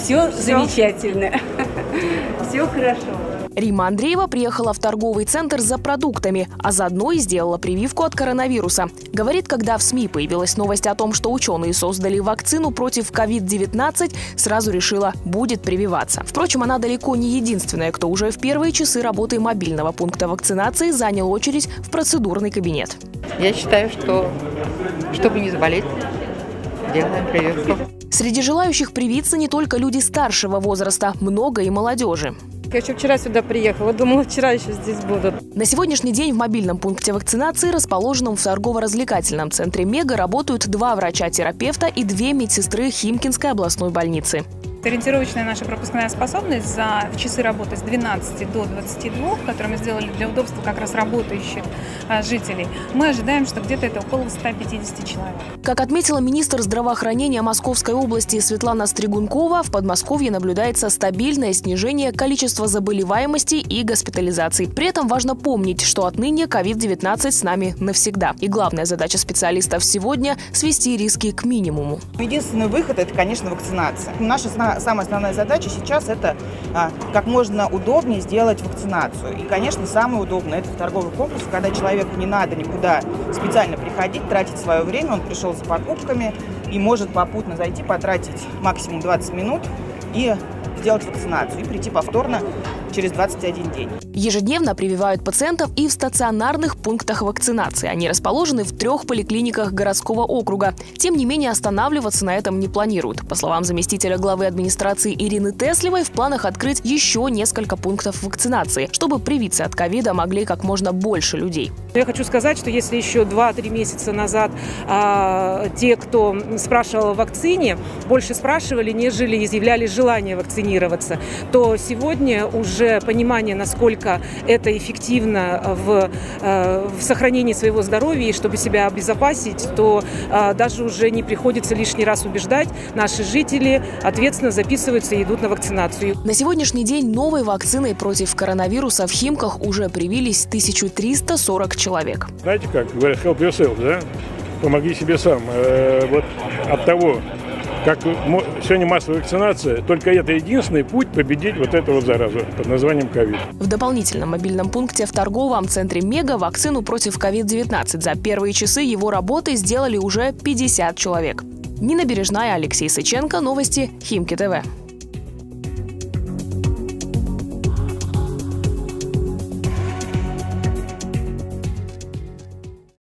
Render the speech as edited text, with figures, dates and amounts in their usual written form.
Все замечательно. Все хорошо. Рима Андреева приехала в торговый центр за продуктами, а заодно и сделала прививку от коронавируса. Говорит, когда в СМИ появилась новость о том, что ученые создали вакцину против COVID-19, сразу решила, будет прививаться. Впрочем, она далеко не единственная, кто уже в первые часы работы мобильного пункта вакцинации занял очередь в процедурный кабинет. Я считаю, что чтобы не заболеть, делаем прививку. Среди желающих привиться не только люди старшего возраста, много и молодежи. Я еще вчера сюда приехала, думала, вчера еще здесь будут. На сегодняшний день в мобильном пункте вакцинации, расположенном в торгово-развлекательном центре «Мега», работают 2 врача-терапевта и 2 медсестры Химкинской областной больницы. Ориентировочная наша пропускная способность за часы работы с 12 до 22, которые мы сделали для удобства как раз работающих жителей, мы ожидаем, что где-то это около 150 человек. Как отметила министр здравоохранения Московской области Светлана Стригункова, в Подмосковье наблюдается стабильное снижение количества заболеваемости и госпитализаций. При этом важно помнить, что отныне COVID-19 с нами навсегда. И главная задача специалистов сегодня – свести риски к минимуму. Единственный выход – это, конечно, вакцинация. Наша самая основная задача сейчас – это как можно удобнее сделать вакцинацию. И, конечно, самое удобное – это в торговых комплексах, когда человеку не надо никуда специально приходить, тратить свое время, он пришел за покупками и может попутно зайти, потратить максимум 20 минут и сделать вакцинацию, и прийти повторно через 21 день. Ежедневно прививают пациентов и в стационарных пунктах вакцинации. Они расположены в 3 поликлиниках городского округа. Тем не менее, останавливаться на этом не планируют. По словам заместителя главы администрации Ирины Теслевой, в планах открыть еще несколько пунктов вакцинации, чтобы привиться от ковида могли как можно больше людей. Я хочу сказать, что если еще 2-3 месяца назад те, кто спрашивал о вакцине, больше спрашивали, нежели изъявляли желание вакцинироваться, то сегодня уже понимание, насколько это эффективно в сохранении своего здоровья и чтобы себя обезопасить, то даже уже не приходится лишний раз убеждать. Наши жители ответственно записываются и идут на вакцинацию. На сегодняшний день новой вакциной против коронавируса в Химках уже привились 1340 человек. Знаете как, говорят, help yourself, да? Помоги себе сам. Вот от того, как сегодня массовая вакцинация, только это единственный путь победить вот эту вот заразу под названием ковид. В дополнительном мобильном пункте в торговом центре «Мега» вакцину против COVID-19 за первые часы его работы сделали уже 50 человек. Нина Бережная, Алексей Сыченко. Новости Химки ТВ.